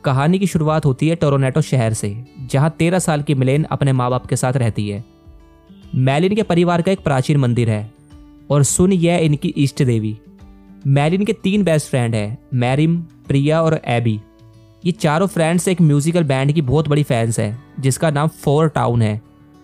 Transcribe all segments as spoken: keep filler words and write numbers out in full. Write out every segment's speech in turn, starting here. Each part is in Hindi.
कहानी की शुरुआत होती है टोरंटो शहर से, जहां तेरह साल की मिलेन अपने माँ बाप के साथ रहती है। मैलिन के परिवार का एक प्राचीन मंदिर है और सुन यह इनकी इष्ट देवी। मैलिन के तीन बेस्ट फ्रेंड हैं, मैरिम, प्रिया और एबी। ये चारों फ्रेंड्स एक म्यूजिकल बैंड की बहुत बड़ी फैंस हैं जिसका नाम फोर टाउन है।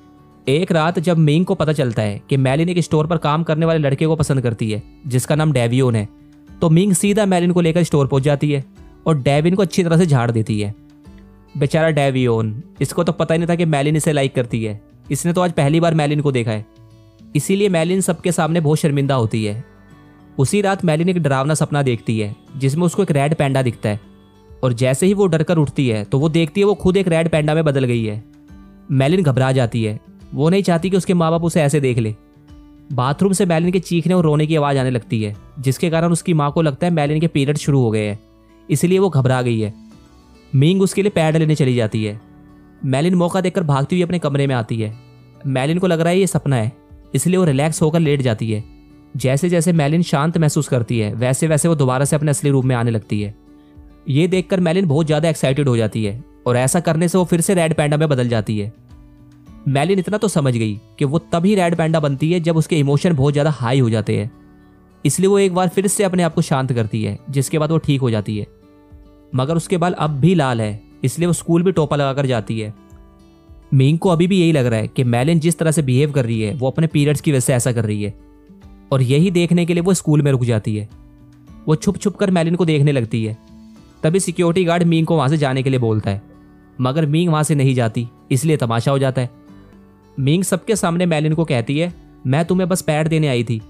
एक रात जब मिंग को पता चलता है कि मैलिन एक स्टोर पर काम करने वाले लड़के को पसंद करती है जिसका नाम डेवियन है, तो मिंग सीधा मैलिन को लेकर स्टोर पहुंच जाती है और डेविन को अच्छी तरह से झाड़ देती है। बेचारा डेवियन, इसको तो पता ही नहीं था कि मैलिन इसे लाइक करती है। इसने तो आज पहली बार मैलिन को देखा है, इसीलिए मैलिन सबके सामने बहुत शर्मिंदा होती है। उसी रात मैलिन एक डरावना सपना देखती है जिसमें उसको एक रेड पैंडा दिखता है और जैसे ही वो डर कर उठती है तो वो देखती है वो खुद एक रेड पैंडा में बदल गई है। मैलिन घबरा जाती है, वो नहीं चाहती कि उसके माँ बाप उसे ऐसे देख ले। बाथरूम से मैलिन के चीखने और रोने की आवाज़ आने लगती है जिसके कारण उसकी माँ को लगता है मैलिन के पीरियड शुरू हो गए हैं, इसलिए वो घबरा गई है। मिंग उसके लिए पैड लेने चली जाती है। मैलिन मौका देखकर भागती हुई अपने कमरे में आती है। मैलिन को लग रहा है ये सपना है, इसलिए वो रिलैक्स होकर लेट जाती है। जैसे जैसे मैलिन शांत महसूस करती है वैसे वैसे वो दोबारा से अपने असली रूप में आने लगती है। ये देखकर मैलिन बहुत ज़्यादा एक्साइटेड हो जाती है और ऐसा करने से वो फिर से रेड पैंडा में बदल जाती है। मैलिन इतना तो समझ गई कि वो तभी रेड पैंडा बनती है जब उसके इमोशन बहुत ज़्यादा हाई हो जाते हैं, इसलिए वो एक बार फिर से अपने आप को शांत करती है, जिसके बाद वो ठीक हो जाती है। मगर उसके बाल अब भी लाल है, इसलिए वो स्कूल भी टोपा लगाकर जाती है। मिंग को अभी भी यही लग रहा है कि मैलिन जिस तरह से बिहेव कर रही है वो अपने पीरियड्स की वजह से ऐसा कर रही है, और यही देखने के लिए वो स्कूल में रुक जाती है। वो छुप छुप कर मैलिन को देखने लगती है। तभी सिक्योरिटी गार्ड मिंग को वहां से जाने के लिए बोलता है, मगर मिंग वहां से नहीं जाती, इसलिए तमाशा हो जाता है। मिंग सबके सामने मैलिन को कहती है, मैं तुम्हें बस पैड देने आई थी।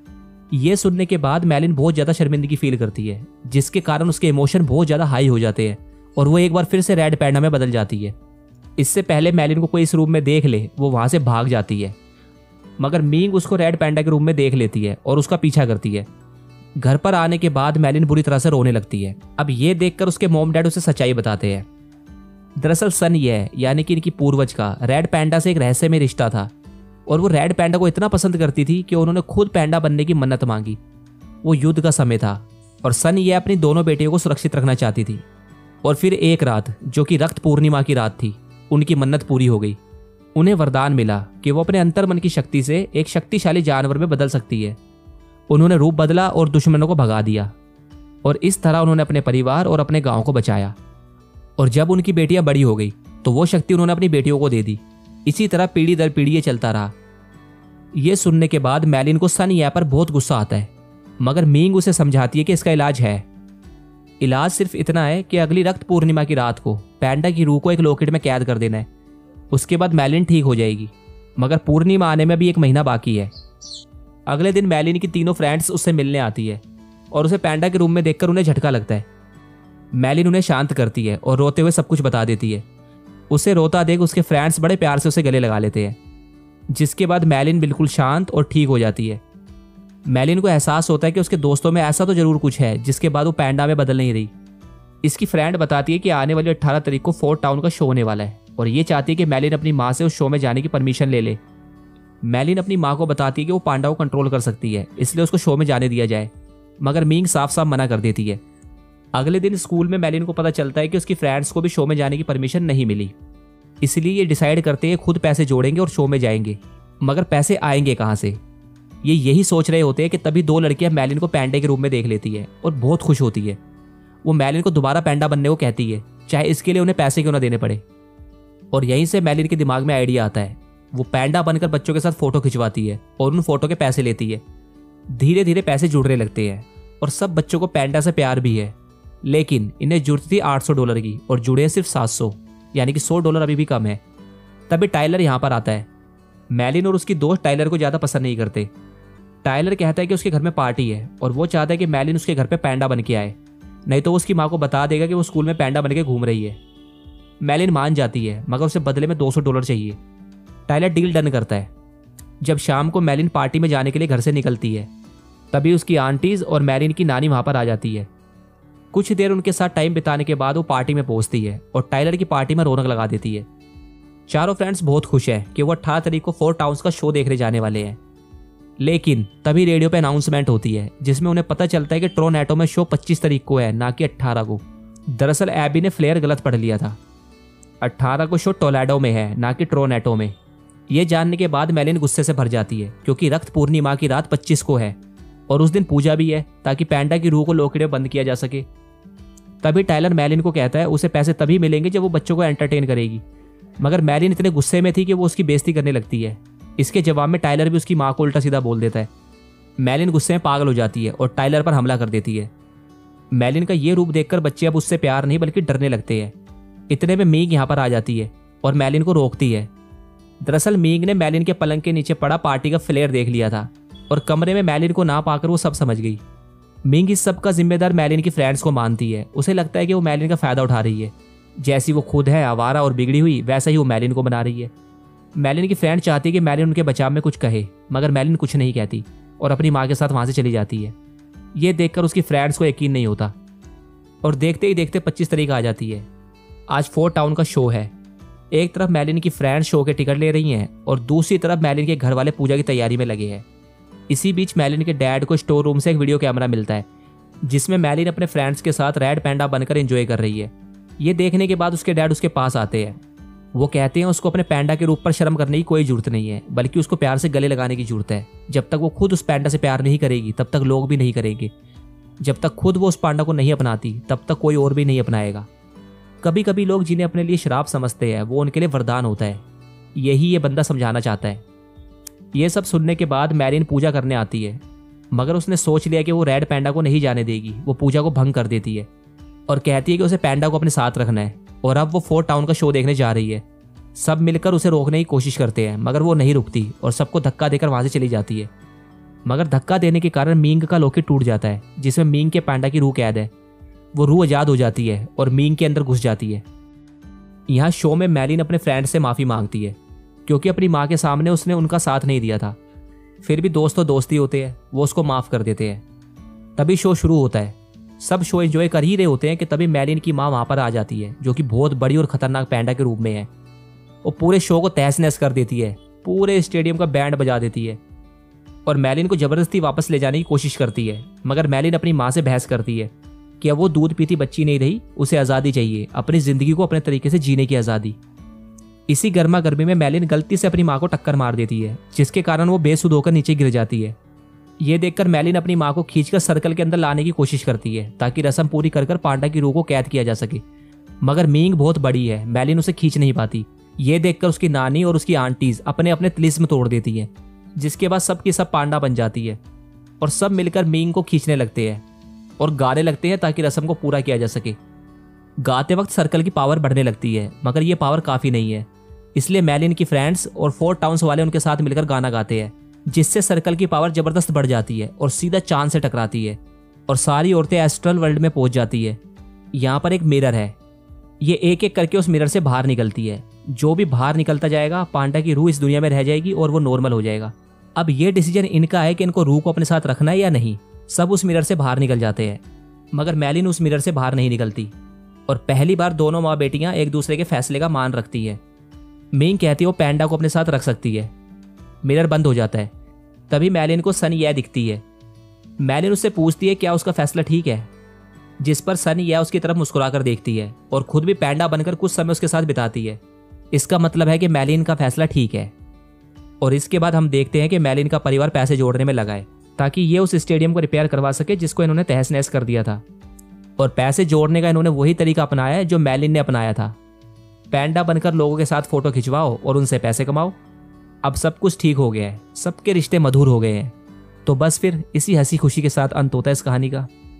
ये सुनने के बाद मैलिन बहुत ज़्यादा शर्मिंदगी फील करती है, जिसके कारण उसके इमोशन बहुत ज़्यादा हाई हो जाते हैं और वो एक बार फिर से रेड पैंडा में बदल जाती है। इससे पहले मैलिन को कोई इस रूम में देख ले वो वहाँ से भाग जाती है, मगर मिंग उसको रेड पैंडा के रूम में देख लेती है और उसका पीछा करती है। घर पर आने के बाद मैलिन बुरी तरह से रोने लगती है। अब ये देखकर उसके मॉम डैड उसे सच्चाई बताते हैं। दरअसल सन ये यानी कि इनकी पूर्वज का रेड पैंडा से एक रहस्यमय रिश्ता था और वो रेड पैंडा को इतना पसंद करती थी कि उन्होंने खुद पैंडा बनने की मन्नत मांगी। वो युद्ध का समय था और सन ये अपनी दोनों बेटियों को सुरक्षित रखना चाहती थी। और फिर एक रात, जो कि रक्त पूर्णिमा की रात थी, उनकी मन्नत पूरी हो गई। उन्हें वरदान मिला कि वो अपने अंतर्मन की शक्ति से एक शक्तिशाली जानवर में बदल सकती है। उन्होंने रूप बदला और दुश्मनों को भगा दिया और इस तरह उन्होंने अपने परिवार और अपने गांव को बचाया। और जब उनकी बेटियां बड़ी हो गई तो वो शक्ति उन्होंने अपनी बेटियों को दे दी। इसी तरह पीढ़ी दर पीढ़ी ये चलता रहा। ये सुनने के बाद मैलिन को सन ये पर बहुत गुस्सा आता है, मगर मिंग उसे समझाती है कि इसका इलाज है। इलाज सिर्फ इतना है कि अगली रक्त पूर्णिमा की रात को पैंडा की रूह को एक लॉकेट में कैद कर देना है। उसके बाद मैलिन ठीक हो जाएगी, मगर पूर्णिमा आने में भी एक महीना बाकी है। अगले दिन मैलिन की तीनों फ्रेंड्स उससे मिलने आती है और उसे पैंडा के रूम में देखकर उन्हें झटका लगता है। मैलिन उन्हें शांत करती है और रोते हुए सब कुछ बता देती है। उसे रोता देख उसके फ्रेंड्स बड़े प्यार से उसे गले लगा लेते हैं, जिसके बाद मैलिन बिल्कुल शांत और ठीक हो जाती है। मैलिन को एहसास होता है कि उसके दोस्तों में ऐसा तो जरूर कुछ है जिसके बाद वो पैंडा में बदल नहीं रही। इसकी फ्रेंड बताती है कि आने वाली अट्ठारह तारीख को फोर्ट टाउन का शो होने वाला है और ये चाहती है कि मैलिन अपनी माँ से उस शो में जाने की परमिशन ले ले। मैलिन अपनी माँ को बताती है कि वो पांडा को कंट्रोल कर सकती है, इसलिए उसको शो में जाने दिया जाए, मगर मिंग साफ साफ मना कर देती है। अगले दिन स्कूल में मैलिन को पता चलता है कि उसकी फ्रेंड्स को भी शो में जाने की परमिशन नहीं मिली, इसलिए ये डिसाइड करते हैं खुद पैसे जोड़ेंगे और शो में जाएंगे, मगर पैसे आएंगे कहाँ से। ये यही सोच रहे होते हैं कि तभी दो लड़कियां मैलिन को पैंडे के रूप में देख लेती है और बहुत खुश होती है। वो मैलिन को दोबारा पैंडा बनने को कहती है, चाहे इसके लिए उन्हें पैसे क्यों ना देने पड़े। और यहीं से मैलिन के दिमाग में आइडिया आता है। वो पैंडा बनकर बच्चों के साथ फोटो खिंचवाती है और उन फोटो के पैसे लेती है। धीरे धीरे पैसे जुड़ने लगते हैं और सब बच्चों को पैंडा से प्यार भी है, लेकिन इन्हें जरूरत थी आठ सौ डॉलर की और जुड़े सिर्फ सात सौ, यानी कि सौ डॉलर अभी भी कम है। तभी टाइलर यहाँ पर आता है। मैलिन और उसकी दोस्त टाइलर को ज़्यादा पसंद नहीं करते। टाइलर कहता है कि उसके घर में पार्टी है और वो चाहता है कि मैलिन उसके घर पे पैंडा बन के आए, नहीं तो वो उसकी माँ को बता देगा कि वो स्कूल में पैंडा बन के घूम रही है। मैलिन मान जाती है, मगर उसे बदले में दो सौ डॉलर चाहिए। टाइलर डील डन करता है। जब शाम को मैलिन पार्टी में जाने के लिए घर से निकलती है, तभी उसकी आंटीज और मैलिन की नानी वहाँ पर आ जाती है। कुछ देर उनके साथ टाइम बिताने के बाद वो पार्टी में पहुँचती है और टाइलर की पार्टी में रौनक लगा देती है। चारों फ्रेंड्स बहुत खुश हैं कि वो अठारह तारीख को फोर्ट टाउन्स का शो देखने जाने वाले हैं। लेकिन तभी रेडियो पे अनाउंसमेंट होती है जिसमें उन्हें पता चलता है कि टोरंटो में शो पच्चीस तारीख को है, ना कि अट्ठारह को। दरअसल एबी ने फ्लेयर गलत पढ़ लिया था। अट्ठारह को शो टोलेडो में है, ना कि टोरंटो में। ये जानने के बाद मैलिन गुस्से से भर जाती है, क्योंकि रक्त पूर्णिमा की रात पच्चीस को है और उस दिन पूजा भी है, ताकि पैंडा की रूह को लॉकेट में बंद किया जा सके। तभी टाइलर मैलिन को कहता है उसे पैसे तभी मिलेंगे जब वो बच्चों को एंटरटेन करेगी, मगर मैलिन इतने गुस्से में थी कि वो उसकी बेइज्जती करने लगती है। इसके जवाब में टाइलर भी उसकी माँ को उल्टा सीधा बोल देता है। मैलिन गुस्से में पागल हो जाती है और टाइलर पर हमला कर देती है। मैलिन का ये रूप देखकर बच्चे अब उससे प्यार नहीं बल्कि डरने लगते हैं। इतने में मीग यहाँ पर आ जाती है और मैलिन को रोकती है। दरअसल मीग ने मैलिन के पलंग के नीचे पड़ा पार्टी का फ्लेयर देख लिया था और कमरे में मैलिन को ना पाकर वो सब समझ गई। मीग इस सब का जिम्मेदार मैलिन की फ्रेंड्स को मानती है। उसे लगता है कि वो मैलिन का फायदा उठा रही है। जैसी वो खुद है आवारा और बिगड़ी हुई, वैसा ही वो मैलिन को बना रही है। मैलिन की फ्रेंड चाहती है कि मैलिन उनके बचाव में कुछ कहे, मगर मैलिन कुछ नहीं कहती और अपनी माँ के साथ वहाँ से चली जाती है। ये देखकर उसकी फ्रेंड्स को यकीन नहीं होता और देखते ही देखते पच्चीस तारीख आ जाती है। आज फोर्ट टाउन का शो है। एक तरफ मैलिन की फ्रेंड्स शो के टिकट ले रही हैं और दूसरी तरफ मैलिन के घर वाले पूजा की तैयारी में लगे हैं। इसी बीच मैलिन के डैड को स्टोर रूम से एक वीडियो कैमरा मिलता है, जिसमें मैलिन अपने फ्रेंड्स के साथ रेड पैंडा बनकर एंजॉय कर रही है। ये देखने के बाद उसके डैड उसके पास आते हैं। वो कहते हैं उसको अपने पैंडा के रूप पर शर्म करने की कोई जरूरत नहीं है, बल्कि उसको प्यार से गले लगाने की जरूरत है। जब तक वो खुद उस पैंडा से प्यार नहीं करेगी तब तक लोग भी नहीं करेंगे। जब तक खुद वो उस पांडा को नहीं अपनाती तब तक कोई और भी नहीं अपनाएगा। कभी कभी लोग जिन्हें अपने लिए श्राप समझते हैं वो उनके लिए वरदान होता है। यही ये बंदा समझाना चाहता है। ये सब सुनने के बाद मैलिन पूजा करने आती है, मगर उसने सोच लिया कि वो रेड पैंडा को नहीं जाने देगी। वो पूजा को भंग कर देती है और कहती है कि उसे पैंडा को अपने साथ रखना है और अब वो फोर्ट टाउन का शो देखने जा रही है। सब मिलकर उसे रोकने की कोशिश करते हैं, मगर वो नहीं रुकती और सबको धक्का देकर वहां से चली जाती है। मगर धक्का देने के कारण मींग का लॉकेट टूट जाता है, जिसमें मींग के पैंडा की रूह कैद है। वो रूह आजाद हो जाती है और मींग के अंदर घुस जाती है। यहाँ शो में मैलिन अपने फ्रेंड से माफी मांगती है, क्योंकि अपनी माँ के सामने उसने उनका साथ नहीं दिया था। फिर भी दोस्त तो दोस्ती होते हैं, वो उसको माफ कर देते हैं। तभी शो शुरू होता है। सब शो एंजॉय कर ही रहे होते हैं कि तभी मैलिन की माँ वहां पर आ जाती है, जो कि बहुत बड़ी और खतरनाक पैंडा के रूप में है। वो पूरे शो को तहस नहस कर देती है, पूरे स्टेडियम का बैंड बजा देती है और मैलिन को जबरदस्ती वापस ले जाने की कोशिश करती है। मगर मैलिन अपनी माँ से बहस करती है कि अब वो दूध पीती बच्ची नहीं रही, उसे आज़ादी चाहिए, अपनी जिंदगी को अपने तरीके से जीने की आज़ादी। इसी गर्मा गर्मी में मैलिन गलती से अपनी माँ को टक्कर मार देती है, जिसके कारण वो बेसुध होकर नीचे गिर जाती है। ये देखकर मैलिन अपनी माँ को खींचकर सर्कल के अंदर लाने की कोशिश करती है, ताकि रस्म पूरी कर कर पांडा की रूह को कैद किया जा सके। मगर मींग बहुत बड़ी है, मैलिन उसे खींच नहीं पाती। ये देखकर उसकी नानी और उसकी आंटीज अपने अपने तिलिस्म तोड़ देती है, जिसके बाद सब की सब पांडा बन जाती है और सब मिलकर मींग को खींचने लगते हैं और गाने लगते हैं ताकि रस्म को पूरा किया जा सके। गाते वक्त सर्कल की पावर बढ़ने लगती है, मगर ये पावर काफ़ी नहीं है। इसलिए मैलिन की फ्रेंड्स और फोर्ट टाउन्स वाले उनके साथ मिलकर गाना गाते हैं, जिससे सर्कल की पावर जबरदस्त बढ़ जाती है और सीधा चांद से टकराती है और सारी औरतें एस्ट्रल वर्ल्ड में पहुंच जाती है। यहाँ पर एक मिरर है। ये एक एक करके उस मिरर से बाहर निकलती है। जो भी बाहर निकलता जाएगा पांडा की रूह इस दुनिया में रह जाएगी और वो नॉर्मल हो जाएगा। अब ये डिसीजन इनका है कि इनको रूह को अपने साथ रखना है या नहीं। सब उस मिरर से बाहर निकल जाते हैं, मगर मैलिन उस मिरर से बाहर नहीं निकलती और पहली बार दोनों माँ बेटियां एक दूसरे के फैसले का मान रखती है। मींग कहती है वो पैंडा को अपने साथ रख सकती है। मिरर बंद हो जाता है। तभी मैलिन को सन ये दिखती है। मैलिन उससे पूछती है क्या उसका फैसला ठीक है, जिस पर सन यह उसकी तरफ मुस्कुराकर देखती है और खुद भी पैंडा बनकर कुछ समय उसके साथ बिताती है। इसका मतलब है कि मैलिन का फैसला ठीक है। और इसके बाद हम देखते हैं कि मैलिन का परिवार पैसे जोड़ने में लगा है, ताकि ये उस स्टेडियम को रिपेयर करवा सके जिसको इन्होंने तहस नहस कर दिया था। और पैसे जोड़ने का इन्होंने वही तरीका अपनाया है जो मैलिन ने अपनाया था। पैंडा बनकर लोगों के साथ फोटो खिंचवाओ और उनसे पैसे कमाओ। अब सब कुछ ठीक हो गया है, सबके रिश्ते मधुर हो गए हैं। तो बस फिर इसी हंसी खुशी के साथ अंत होता है इस कहानी का।